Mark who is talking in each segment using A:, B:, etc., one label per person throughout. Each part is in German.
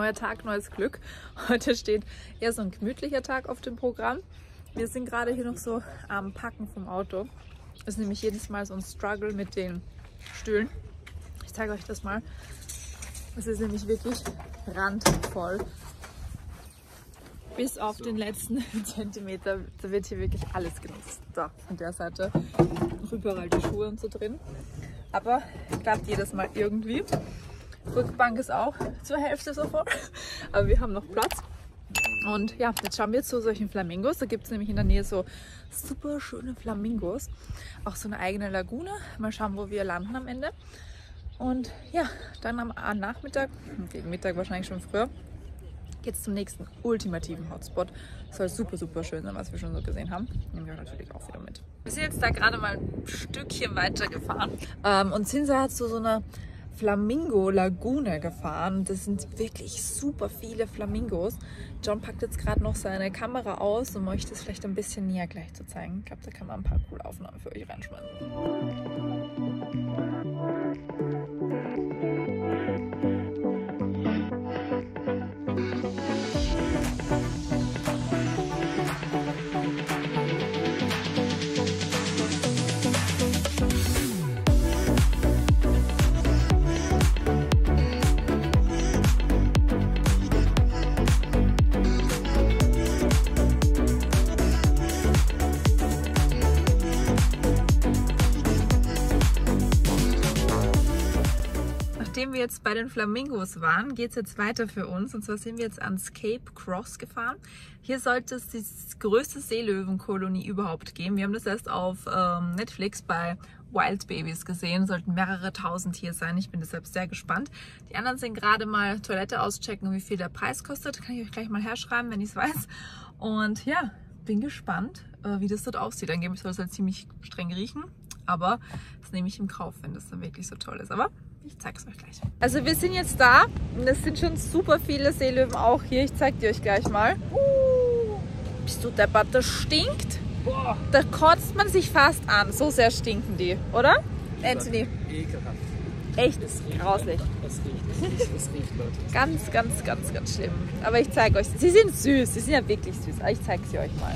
A: Neuer Tag, neues Glück. Heute steht eher so ein gemütlicher Tag auf dem Programm. Wir sind gerade hier noch so am Packen vom Auto. Das ist nämlich jedes Mal so ein Struggle mit den Stühlen. Ich zeige euch das mal. Es ist nämlich wirklich randvoll. Bis auf den letzten Zentimeter, da wird hier wirklich alles genutzt. Da, von der Seite noch überall die Schuhe und so drin. Aber klappt jedes Mal irgendwie. Rückbank ist auch zur Hälfte so voll, aber wir haben noch Platz. Und ja, jetzt schauen wir zu solchen Flamingos. Da gibt es nämlich in der Nähe so super schöne Flamingos. Auch so eine eigene Lagune. Mal schauen, wo wir landen am Ende. Und ja, dann am Nachmittag, gegen Mittag wahrscheinlich schon früher, geht es zum nächsten ultimativen Hotspot. Soll super, super schön sein, was wir schon so gesehen haben. Nehmen wir natürlich auch wieder mit. Wir sind jetzt da gerade mal ein Stückchen weiter gefahren. Und Cinza hat so eine Flamingo-Lagune gefahren. Das sind wirklich super viele Flamingos. John packt jetzt gerade noch seine Kamera aus, um euch das vielleicht ein bisschen näher gleich zu zeigen. Ich glaube, da kann man ein paar coole Aufnahmen für euch reinschmeißen. Nachdem wir jetzt bei den Flamingos waren, geht es jetzt weiter für uns. Und zwar sind wir jetzt ans Cape Cross gefahren. Hier sollte es die größte Seelöwenkolonie überhaupt geben. Wir haben das erst auf Netflix bei Wild Babies gesehen. Sollten mehrere tausend hier sein. Ich bin deshalb sehr gespannt. Die anderen sind gerade mal Toilette auschecken, wie viel der Preis kostet. Kann ich euch gleich mal herschreiben, wenn ich es weiß. Und ja, bin gespannt, wie das dort aussieht. Angeblich soll es halt ziemlich streng riechen. Aber das nehme ich in Kauf, wenn das dann wirklich so toll ist. Aber ich zeige es euch gleich. Also wir sind jetzt da und es sind schon super viele Seelöwen auch hier. Ich zeige die euch gleich mal. Bist du deppert? Das stinkt. Boah. Da kotzt man sich fast an. So sehr stinken die, oder? Anthony?
B: Ekelhaft.
A: Echt grauslich.
B: Es riecht, Leute.
A: Ganz, ganz, ganz, ganz schlimm. Aber ich zeige euch. Sie sind süß. Sie sind ja wirklich süß. Aber ich zeige sie euch mal.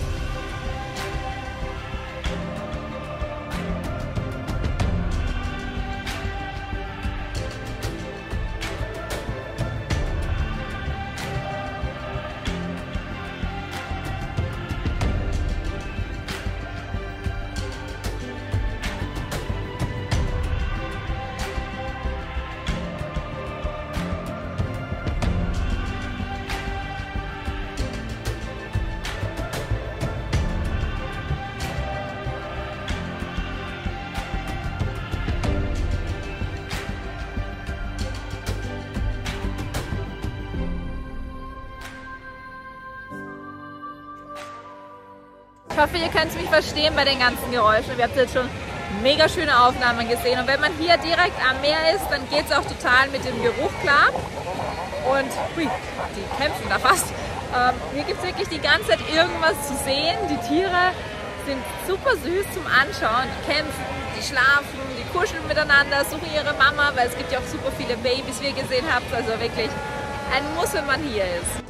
A: Ich hoffe, ihr könnt mich verstehen bei den ganzen Geräuschen. Wir habt jetzt schon mega schöne Aufnahmen gesehen. Und wenn man hier direkt am Meer ist, dann geht es auch total mit dem Geruch klar. Und hui, die kämpfen da fast. Hier gibt es wirklich die ganze Zeit irgendwas zu sehen. Die Tiere sind super süß zum Anschauen. Die kämpfen, die schlafen, die kuscheln miteinander, suchen ihre Mama, weil es gibt ja auch super viele Babys, wie ihr gesehen habt. Also wirklich ein Muss, wenn man hier ist.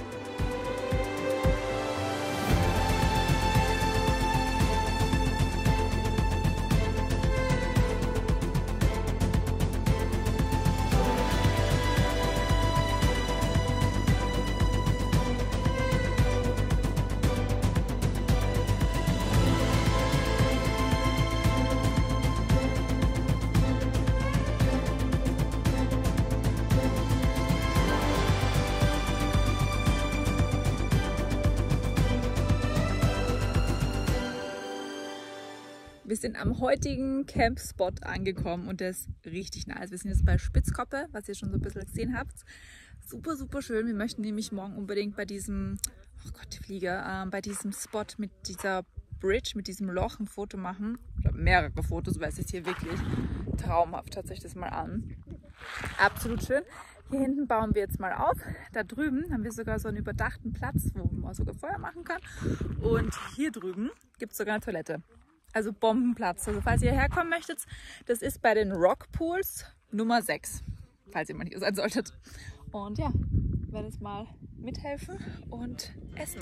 A: Wir sind am heutigen Campspot angekommen und der ist richtig nice. Wir sind jetzt bei Spitzkoppe, was ihr schon so ein bisschen gesehen habt. Super, super schön. Wir möchten nämlich morgen unbedingt bei diesem, oh Gott, die Flieger, bei diesem Spot mit dieser Bridge, mit diesem Loch ein Foto machen. Oder mehrere Fotos, weil es ist hier wirklich traumhaft. Schaut euch das mal an. Absolut schön. Hier hinten bauen wir jetzt mal auf. Da drüben haben wir sogar so einen überdachten Platz, wo man sogar Feuer machen kann. Und hier drüben gibt es sogar eine Toilette. Also Bombenplatz. Also falls ihr herkommen möchtet, das ist bei den Rockpools Nummer 6, falls ihr mal hier sein solltet. Und ja, werde jetzt mal mithelfen und essen.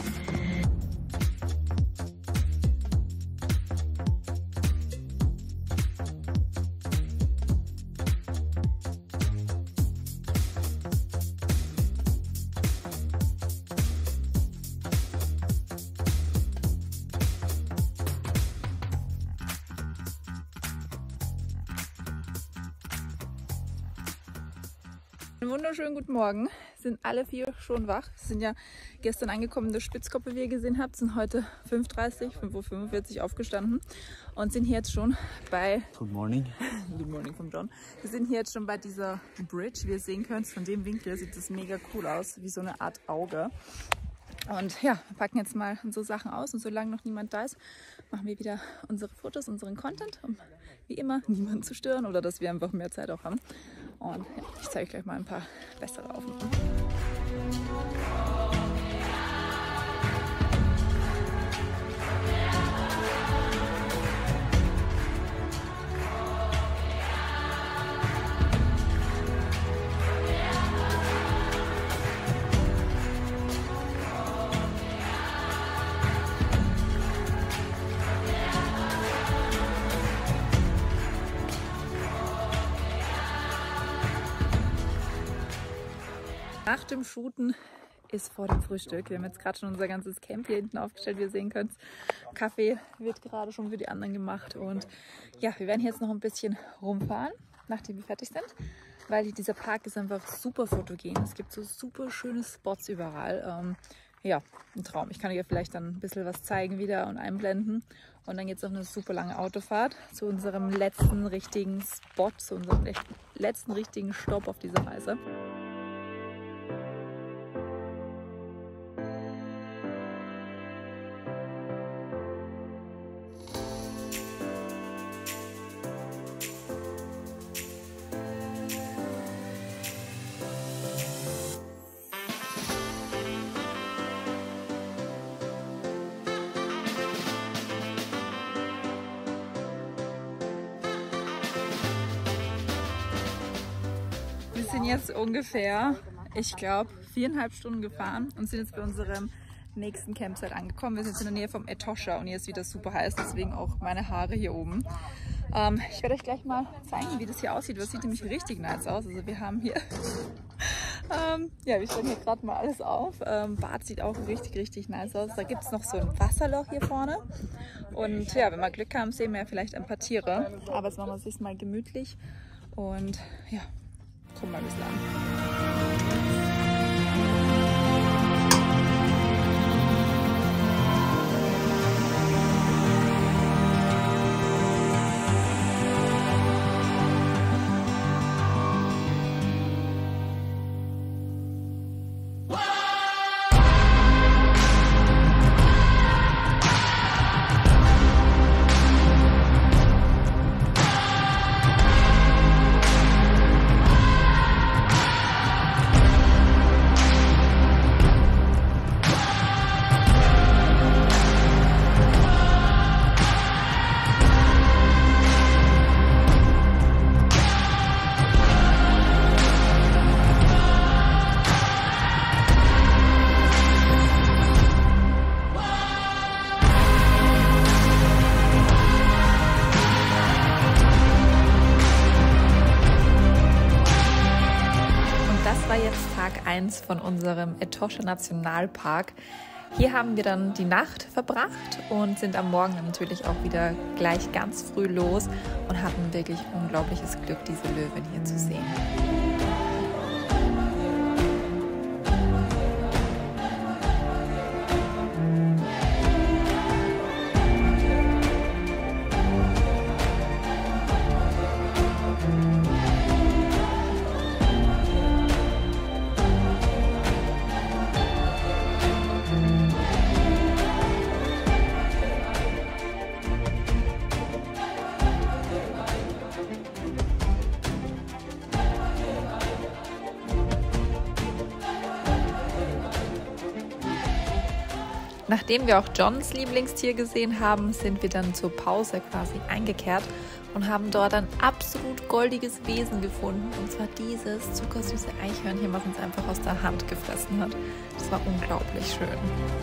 A: Einen wunderschönen guten Morgen. Sind alle 4 schon wach. Wir sind ja gestern angekommen in der Spitzkoppe, wie ihr gesehen habt. Sind heute 5:45 Uhr aufgestanden und sind hier jetzt schon bei...
B: Good morning.
A: Good morning vom John. Wir sind hier jetzt schon bei dieser Bridge. Wie ihr sehen könnt, von dem Winkel sieht das mega cool aus, wie so eine Art Auge. Und ja, wir packen jetzt mal unsere Sachen aus und solange noch niemand da ist, machen wir wieder unsere Fotos, unseren Content, um wie immer niemanden zu stören oder dass wir einfach mehr Zeit auch haben. Und ja, ich zeige euch gleich mal ein paar bessere Aufnahmen. Nach dem Shooten ist vor dem Frühstück. Wir haben jetzt gerade schon unser ganzes Camp hier hinten aufgestellt, wie ihr sehen könnt. Kaffee wird gerade schon für die anderen gemacht. Und ja, wir werden jetzt noch ein bisschen rumfahren, nachdem wir fertig sind. Weil dieser Park ist einfach super fotogen. Es gibt so super schöne Spots überall. Ja, ein Traum. Ich kann euch ja vielleicht dann ein bisschen was zeigen wieder und einblenden. Und dann geht es auf eine super lange Autofahrt zu unserem letzten richtigen Spot, zu unserem letzten richtigen Stopp auf dieser Reise. Wir sind jetzt ungefähr, ich glaube, 4,5 Stunden gefahren und sind jetzt bei unserem nächsten Campsite angekommen. Wir sind in der Nähe vom Etosha und hier ist wieder super heiß, deswegen auch meine Haare hier oben. Ich werde euch gleich mal zeigen, wie das hier aussieht. Das sieht nämlich richtig nice aus. Also wir haben hier, ja, wir stellen hier gerade mal alles auf. Bad sieht auch richtig nice aus. Da gibt es noch so ein Wasserloch hier vorne. Und ja, wenn wir Glück haben, sehen wir ja vielleicht ein paar Tiere. Aber jetzt machen wir es sich mal gemütlich und ja, gucken wir mal ein bisschen an. Tag 1 von unserem Etosha Nationalpark. Hier haben wir dann die Nacht verbracht und sind am Morgen dann natürlich auch wieder gleich ganz früh los und hatten wirklich unglaubliches Glück, diese Löwen hier zu sehen. Nachdem wir auch Johns Lieblingstier gesehen haben, sind wir dann zur Pause quasi eingekehrt und haben dort ein absolut goldiges Wesen gefunden. Und zwar dieses zuckersüße Eichhörnchen, was uns einfach aus der Hand gefressen hat. Das war unglaublich schön.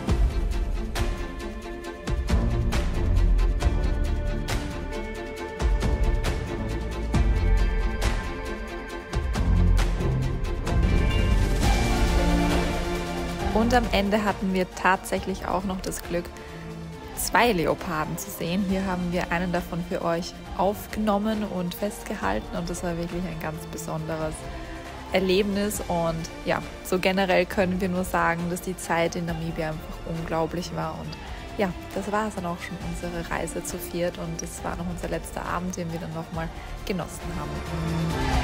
A: Und am Ende hatten wir tatsächlich auch noch das Glück, 2 Leoparden zu sehen. Hier haben wir einen davon für euch aufgenommen und festgehalten und das war wirklich ein ganz besonderes Erlebnis. Und ja, so generell können wir nur sagen, dass die Zeit in Namibia einfach unglaublich war. Und ja, das war es dann auch schon, unsere Reise zu viert, und das war noch unser letzter Abend, den wir dann nochmal genossen haben.